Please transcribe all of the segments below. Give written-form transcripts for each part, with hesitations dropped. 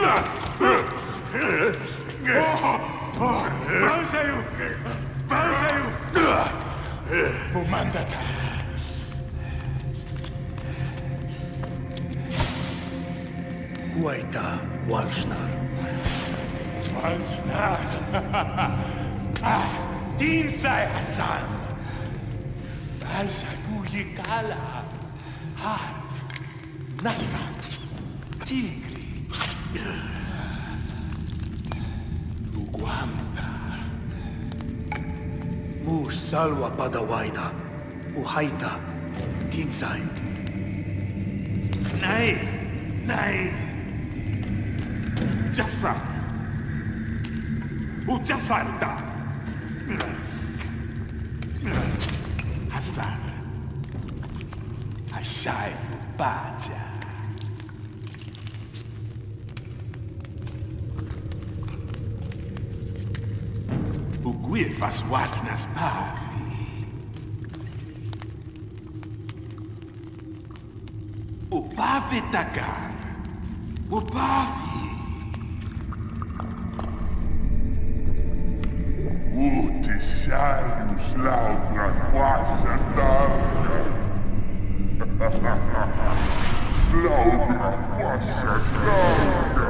Bausayu! Bausayu! Mumandata! Guaita Walsnar. Walsnar! Dinsai Hassan! Balsayu Yikala! Hart! Nasa! Tigri! Luguamda! Mu salwa padawaida. Uhaita. Tinsai. Nay! Nay! Jasa! Ujasanta! Hassan! Ashai Baja! Uguifas wasnas pavi! Upavi takar! Upavi! Utishaius laudra quasha larga! Laudra quasha larga!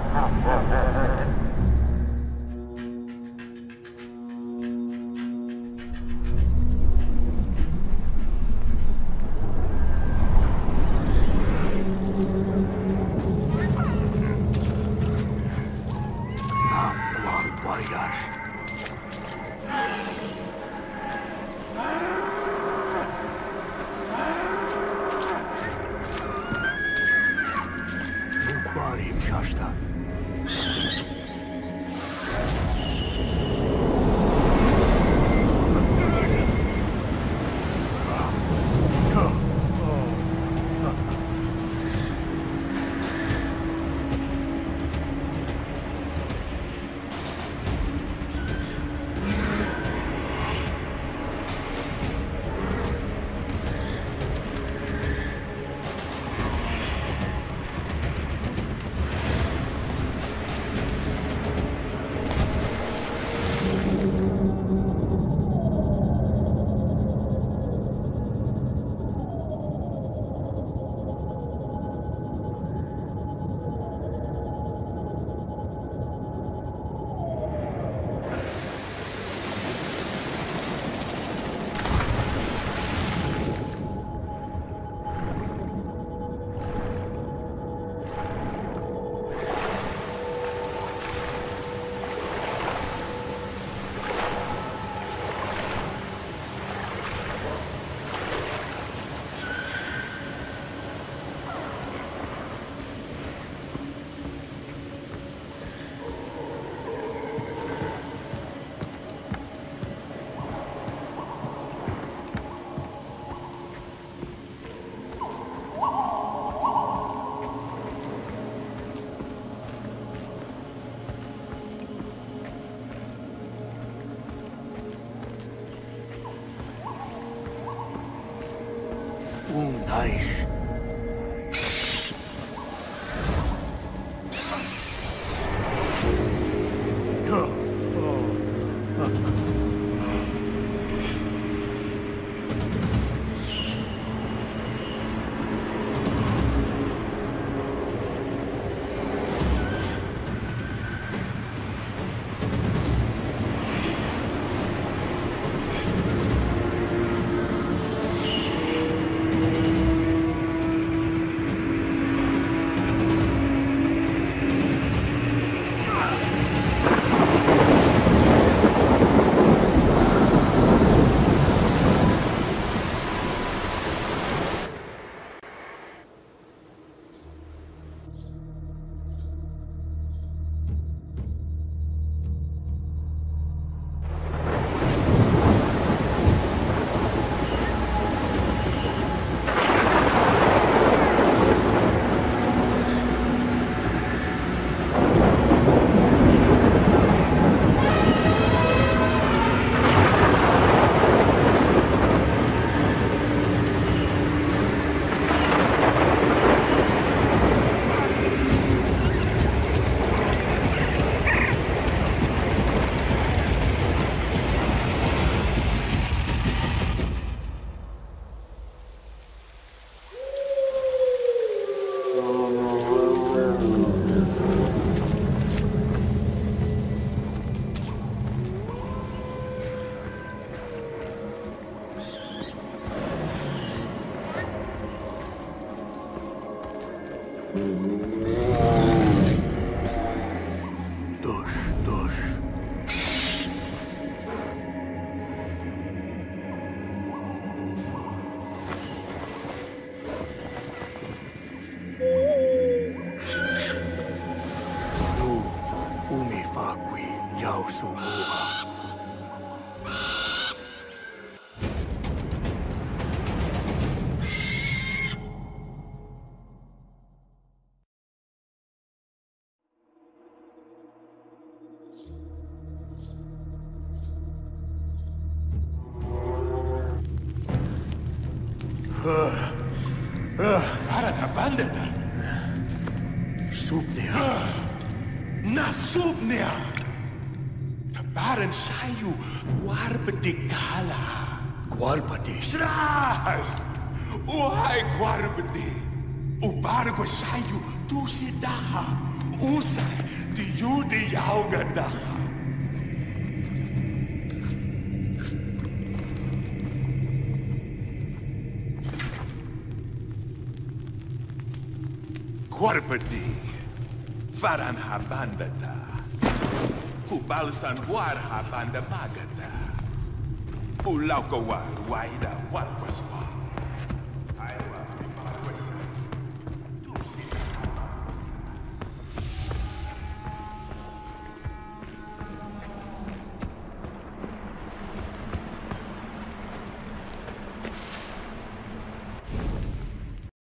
Daish. Dos. Nu umi facui jau sumua. Vara na bandeta. Subnia. Na subnia. Tabaran sayu war betikala. Qualpati. Sras! Uhai guarbedi. Ubar ko sayu tu sidaha. Usay tiyu diyaw gadaha. Guarbedi. Faran habandata. Kubalsan war habanda magata. Ulaw kawar waida walpaswa.